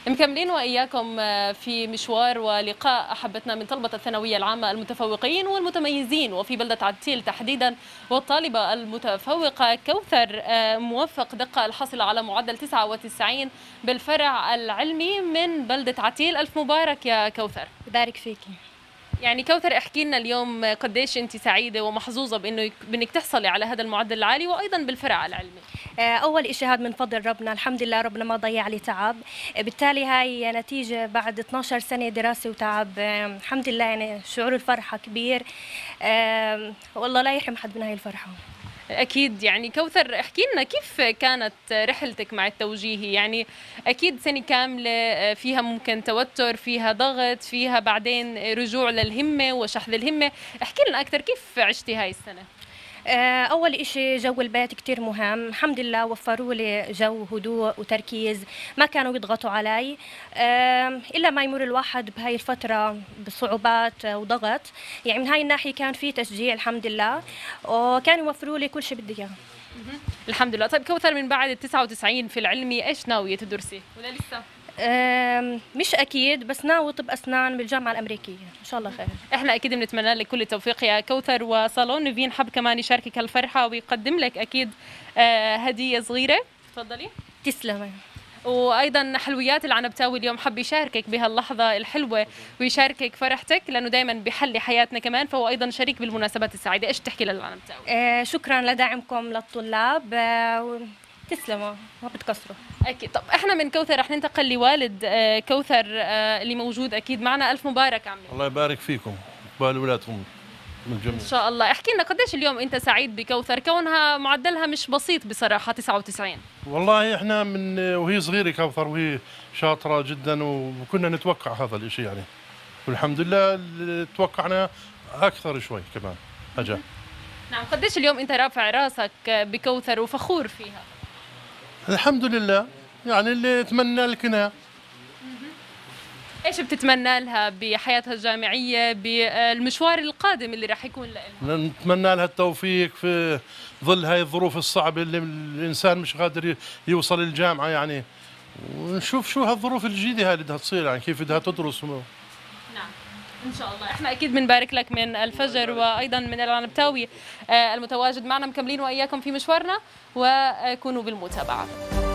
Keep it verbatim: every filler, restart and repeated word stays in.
مكملين وإياكم في مشوار ولقاء أحبتنا من طلبة الثانوية العامة المتفوقين والمتميزين وفي بلدة عتيل تحديدا، والطالبة المتفوقة كوثر موفق دقة الحاصلة على معدل تسعة وتسعين بالفرع العلمي من بلدة عتيل. ألف مبارك يا كوثر. بارك فيكي. يعني كوثر، احكي لنا اليوم قديش انت سعيده ومحظوظه بانه بانك تحصلي على هذا المعدل العالي وايضا بالفرع العلمي. اول إشي هذا من فضل ربنا، الحمد لله ربنا ما ضيع لي تعب، بالتالي هاي نتيجه بعد اثنعش سنه دراسه وتعب. الحمد لله يعني شعور الفرحه كبير، والله لا يحرم حد من هاي الفرحه. أكيد. يعني كوثر، احكي لنا كيف كانت رحلتك مع التوجيهي؟ يعني أكيد سنة كاملة فيها ممكن توتر، فيها ضغط، فيها بعدين رجوع للهمة وشحذ الهمة. احكي لنا أكثر كيف عشتي هاي السنة؟ أول إشي جو البيت كتير مهم، الحمد لله وفروا لي جو هدوء وتركيز، ما كانوا يضغطوا علي إلا ما يمر الواحد بهاي الفترة بصعوبات وضغط. يعني من هاي الناحية كان في تشجيع الحمد لله، وكانوا يوفروا لي كل شيء بدي إياه. الحمد لله. طيب كوثر، من بعد ال تسعة وتسعين في العلمي ايش ناوية تدرسي ولا لسه؟ مش اكيد، بس ناوي طب اسنان بالجامعه الامريكيه ان شاء الله خير. احنا اكيد بنتمنى لك كل التوفيق يا كوثر، وصالون نيفين حب كمان يشاركك هالفرحه ويقدم لك اكيد هديه صغيره. تفضلي. تسلمي. وايضا حلويات العنبتاوي اليوم حب يشاركك بهاللحظه الحلوه ويشاركك فرحتك، لانه دائما بيحلي حياتنا كمان، فهو ايضا شريك بالمناسبات السعيده. ايش تحكي للعنبتاوي؟ آه شكرا لدعمكم للطلاب، آه تسلموا ما بتكسروا. اكيد. طب احنا من كوثر رح ننتقل لوالد كوثر اللي موجود اكيد معنا. الف مبارك عمي. الله يبارك فيكم وبال اولادكم من جميع. ان شاء الله. احكي لنا قديش اليوم انت سعيد بكوثر كونها معدلها مش بسيط بصراحه تسعة وتسعين؟ والله احنا من وهي صغيره كوثر وهي شاطره جدا وكنا نتوقع هذا الشيء يعني، والحمد لله توقعنا اكثر شوي كمان اجا. نعم. قديش اليوم انت رافع راسك بكوثر وفخور فيها؟ الحمد لله، يعني اللي اتمنى لكنا. ايش بتتمنى لها بحياتها الجامعيه بالمشوار القادم اللي راح يكون لها؟ نتمنى لها التوفيق في ظل هاي الظروف الصعبه اللي الانسان مش قادر يوصل للجامعه يعني، ونشوف شو هالظروف الجديده هاي اللي بدها تصير، يعني كيف بدها تدرس. نعم ان شاء الله. احنا اكيد بنبارك لك من الفجر وايضا من العنبتاوي المتواجد معنا. مكملين واياكم في مشوارنا، وكونوا بالمتابعه.